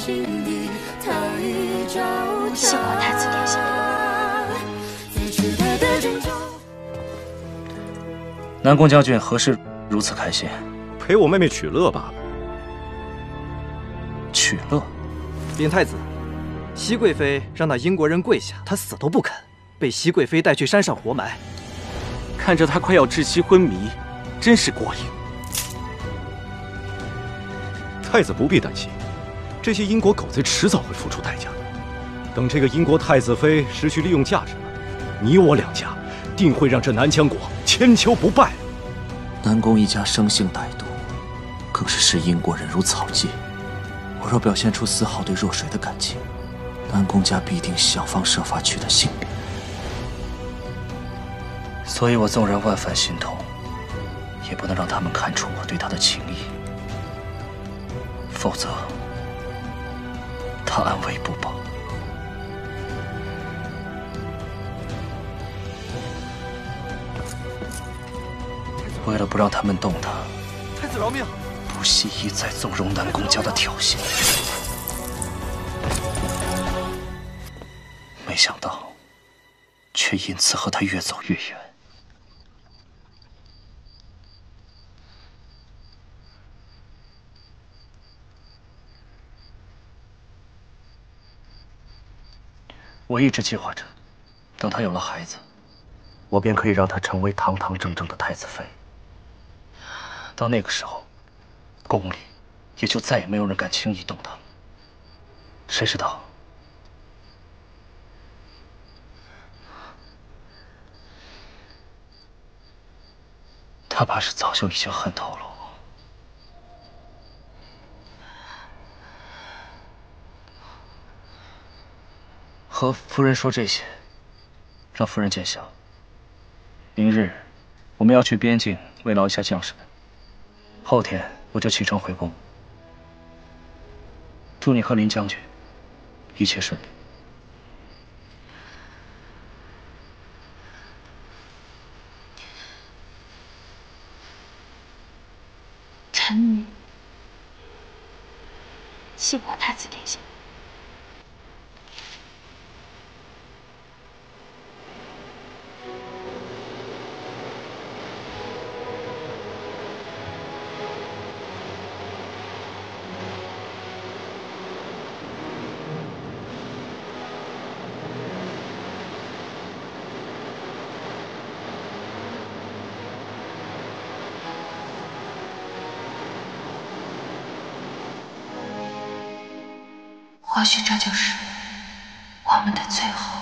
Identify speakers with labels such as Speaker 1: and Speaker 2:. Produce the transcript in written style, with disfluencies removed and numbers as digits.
Speaker 1: 谢过太子殿下。
Speaker 2: 南宫将军何事如此开心？
Speaker 3: 陪我妹妹取乐罢了。
Speaker 2: 取乐？
Speaker 4: 禀太子，熹贵妃让那英国人跪下，她死都不肯，被熹贵妃带去山上活埋。
Speaker 5: 看着她快要窒息昏迷，真是过瘾。
Speaker 3: 太子不必担心，这些英国狗贼迟早会付出代价的。等这个英国太子妃失去利用价值了，你我两家定会让这南疆国千秋不败。
Speaker 2: 南宫一家生性歹毒，更是视英国人如草芥。我若表现出丝毫对若水的感情，南宫家必定想方设法取得性命。所以我纵然万分心痛，也不能让他们看出我对他的情谊，否则他安危不保。为了不让他们动他，
Speaker 4: 太子饶命！
Speaker 2: 不惜一再纵容南宫家的挑衅，没想到，却因此和他越走越远。我一直计划着，等他有了孩子，我便可以让他成为堂堂正正的太子妃。到那个时候，宫里也就再也没有人敢轻易动他。谁知道，他怕是早就已经恨透了我。和夫人说这些，让夫人见笑。明日我们要去边境慰劳一下将士们，后天我就启程回宫。祝你和林将军一切顺利。
Speaker 1: 臣女谢过太子殿下。或许这就是我们的最后。